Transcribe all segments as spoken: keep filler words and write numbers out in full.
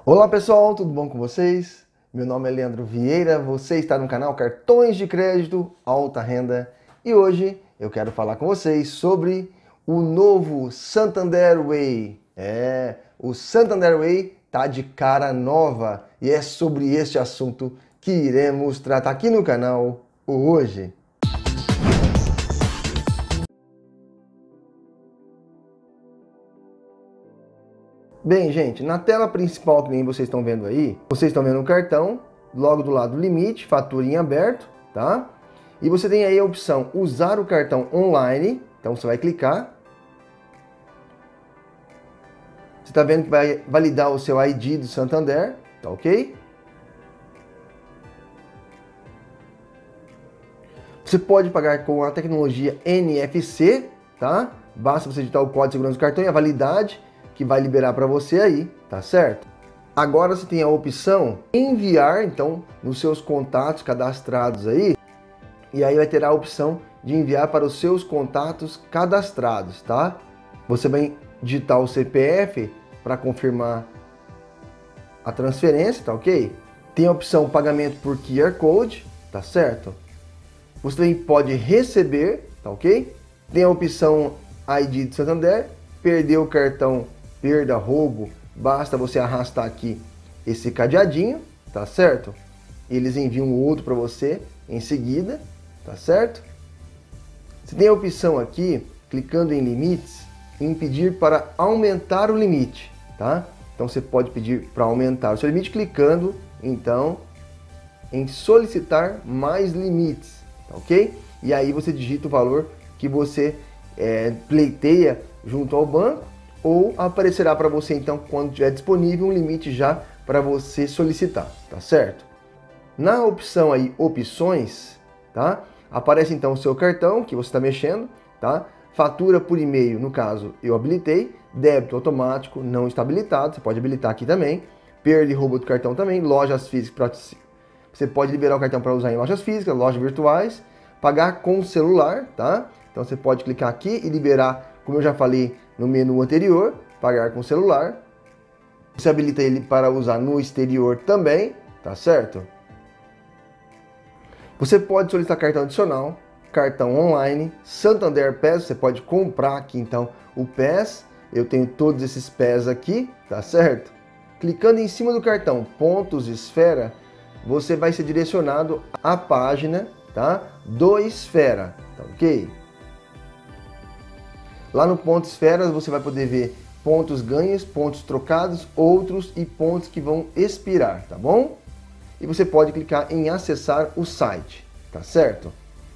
Olá pessoal, tudo bom com vocês? Meu nome é Leandro Vieira, você está no canal Cartões de Crédito Alta Renda e hoje eu quero falar com vocês sobre o novo Santander Way. É, o Santander Way tá de cara nova e é sobre este assunto que iremos tratar aqui no canal hoje. Bem, gente, na tela principal que nem vocês estão vendo aí, vocês estão vendo o cartão, logo do lado limite, fatura em aberto, tá? E você tem aí a opção usar o cartão online, então você vai clicar. Você está vendo que vai validar o seu I D do Santander, tá ok? Você pode pagar com a tecnologia N F C, tá? Basta você digitar o código de segurança do cartão e a validade que vai liberar para você aí, tá certo? Agora você tem a opção enviar, então, nos seus contatos cadastrados aí, e aí vai ter a opção de enviar para os seus contatos cadastrados, tá? Você vai digitar o C P F para confirmar a transferência, tá ok? Tem a opção pagamento por Q R Code, tá certo? Você também pode receber, tá ok? Tem a opção I D do Santander, perdeu o cartão, perda, roubo, basta você arrastar aqui esse cadeadinho, tá certo? Eles enviam outro para você em seguida, tá certo? Você tem a opção aqui, clicando em limites, em pedir para aumentar o limite, tá? Então você pode pedir para aumentar o seu limite clicando, então, em solicitar mais limites, tá ok? E aí você digita o valor que você é, pleiteia junto ao banco, ou aparecerá para você então quando tiver disponível um limite já para você solicitar, tá certo? Na opção aí opções, tá? Aparece então o seu cartão que você está mexendo, tá? Fatura por e-mail, no caso eu habilitei, débito automático não está habilitado, você pode habilitar aqui também, perda e roubo do cartão também, lojas físicas, você pode liberar o cartão para usar em lojas físicas, lojas virtuais, pagar com celular, tá? Então você pode clicar aqui e liberar, como eu já falei no menu anterior, pagar com celular. Você habilita ele para usar no exterior também, tá certo? Você pode solicitar cartão adicional, cartão online, Santander P E S, você pode comprar aqui então o P E S. Eu tenho todos esses P E S aqui, tá certo? Clicando em cima do cartão Pontos Esfera, você vai ser direcionado à página, tá? Do Esfera, tá ok? Lá no ponto Esferas você vai poder ver pontos ganhos, pontos trocados, outros e pontos que vão expirar, tá bom? E você pode clicar em acessar o site, tá certo?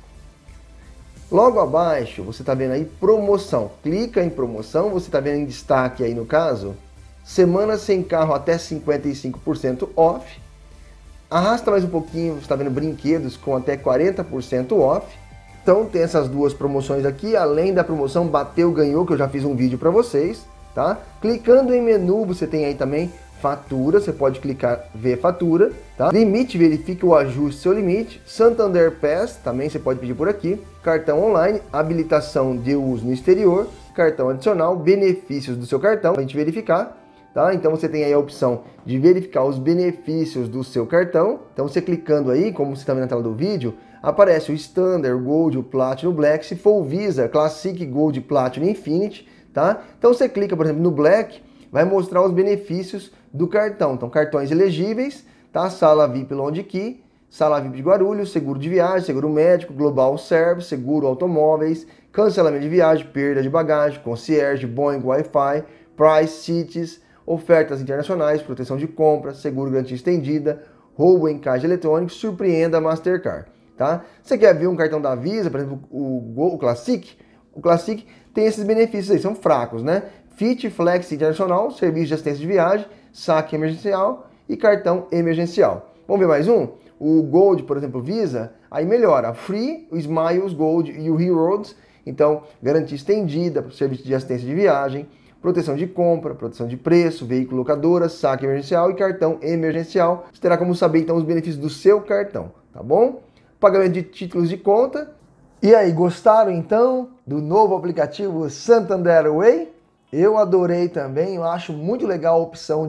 Logo abaixo você está vendo aí promoção, clica em promoção, você está vendo em destaque aí no caso, semana sem carro até cinquenta e cinco por cento off, arrasta mais um pouquinho, você está vendo brinquedos com até quarenta por cento off. Então tem essas duas promoções aqui, além da promoção Bateu Ganhou, que eu já fiz um vídeo para vocês, tá? Clicando em menu, você tem aí também fatura, você pode clicar ver fatura, tá? Limite, verifique o ajuste do seu limite, Santander P E S, também você pode pedir por aqui, cartão online, habilitação de uso no exterior, cartão adicional, benefícios do seu cartão, para a gente verificar, tá? Então você tem aí a opção de verificar os benefícios do seu cartão, então você clicando aí, como você está vendo na tela do vídeo, aparece o Standard, o Gold, o Platinum, o Black. Se for o Visa, Classic, Gold, Platinum, Infinity, tá? Então você clica, por exemplo, no Black, vai mostrar os benefícios do cartão. Então, cartões elegíveis, tá? Sala V I P Lounge Key, Sala V I P de Guarulhos, seguro de viagem, seguro médico, Global Service, seguro automóveis, cancelamento de viagem, perda de bagagem, concierge, Boeing, Wi-Fi, Price Cities, ofertas internacionais, proteção de compra, seguro garantia estendida, roubo em caixa eletrônico, surpreenda Mastercard. Tá? Você quer ver um cartão da Visa, por exemplo, o, o Classic? O Classic tem esses benefícios aí, são fracos, né? Fit, Flex Internacional, serviço de assistência de viagem, saque emergencial e cartão emergencial. Vamos ver mais um? O Gold, por exemplo, Visa, aí melhora. Free, o Smiles Gold e o Heroes, então garantia estendida, serviço de assistência de viagem, proteção de compra, proteção de preço, veículo locadora, saque emergencial e cartão emergencial. Você terá como saber então os benefícios do seu cartão, tá bom? Pagamento de títulos de conta. E aí, gostaram então do novo aplicativo Santander Way? Eu adorei também, eu acho muito legal a opção de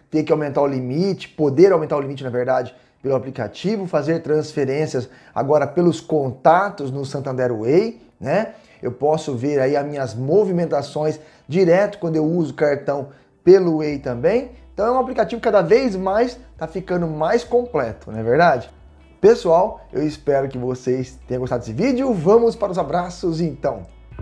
ter que aumentar o limite, poder aumentar o limite, na verdade, pelo aplicativo, fazer transferências agora pelos contatos no Santander Way, né? Eu posso ver aí as minhas movimentações direto quando eu uso o cartão pelo Way também. Então é um aplicativo que cada vez mais está ficando mais completo, não é verdade? Pessoal, eu espero que vocês tenham gostado desse vídeo. Vamos para os abraços então.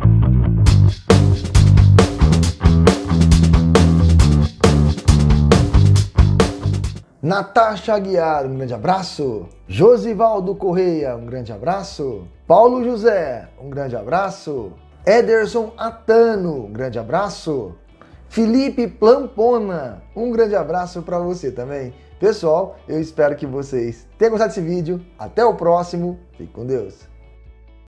Natasha Aguiar, um grande abraço. Josivaldo Correia, um grande abraço. Paulo José, um grande abraço. Ederson Atano, um grande abraço. Felipe Plampona, um grande abraço para você também. Pessoal, eu espero que vocês tenham gostado desse vídeo. Até o próximo. Fique com Deus.